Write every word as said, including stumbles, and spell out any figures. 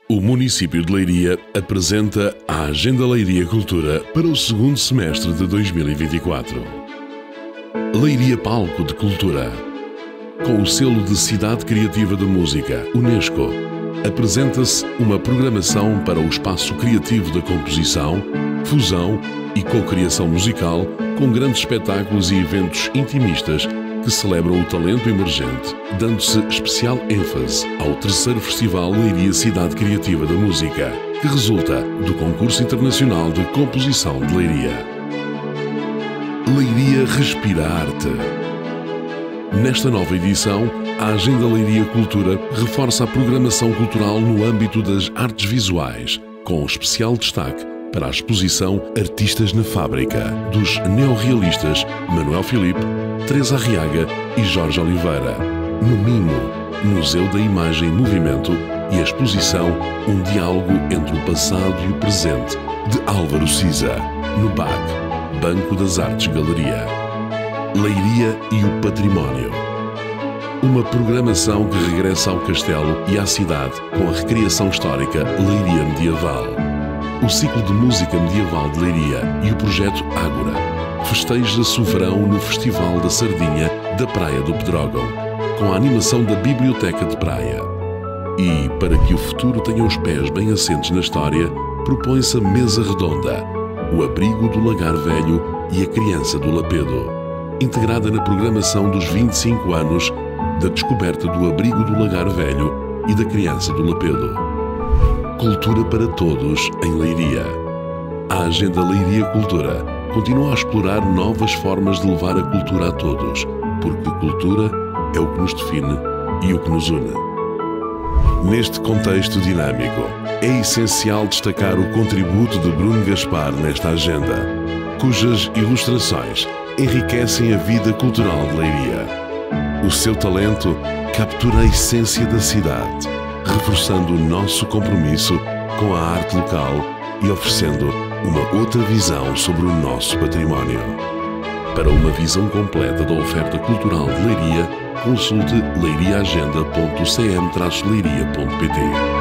O município de Leiria apresenta a Agenda Leiria Cultura para o segundo semestre de dois mil e vinte e quatro. Leiria Palco de Cultura. Com o selo de Cidade Criativa da Música, Unesco, apresenta-se uma programação para o espaço criativo da composição, fusão e co-criação musical, com grandes espetáculos e eventos intimistas que celebram o talento emergente, dando-se especial ênfase ao terceiro Festival Leiria Cidade Criativa da Música, que resulta do Concurso Internacional de Composição de Leiria. Leiria Respira Arte. Nesta nova edição, a Agenda Leiria Cultura reforça a programação cultural no âmbito das artes visuais, com especial destaque para a exposição Artistas na Fábrica, dos neorrealistas Manuel Filipe, Teresa Arriaga e Jorge Oliveira, no Minho, Museu da Imagem em Movimento, e a exposição Um Diálogo entre o Passado e o Presente, de Álvaro Siza, no B A C, Banco das Artes Galeria. Leiria e o Património. Uma programação que regressa ao castelo e à cidade com a recriação histórica Leiria Medieval. O ciclo de música medieval de Leiria e o projeto Ágora festeja-se o verão no Festival da Sardinha da Praia do Pedrógão, com a animação da Biblioteca de Praia. E, para que o futuro tenha os pés bem assentes na história, propõe-se a Mesa Redonda, o Abrigo do Lagar Velho e a Criança do Lapedo, integrada na programação dos vinte e cinco anos da descoberta do Abrigo do Lagar Velho e da Criança do Lapedo. Cultura para todos em Leiria. A Agenda Leiria Cultura continua a explorar novas formas de levar a cultura a todos, porque cultura é o que nos define e o que nos une. Neste contexto dinâmico, é essencial destacar o contributo de Bruno Gaspar nesta agenda, cujas ilustrações enriquecem a vida cultural de Leiria. O seu talento captura a essência da cidade, reforçando o nosso compromisso com a arte local e oferecendo uma outra visão sobre o nosso património. Para uma visão completa da oferta cultural de Leiria, consulte leiriaagenda ponto c m traço leiria ponto p t.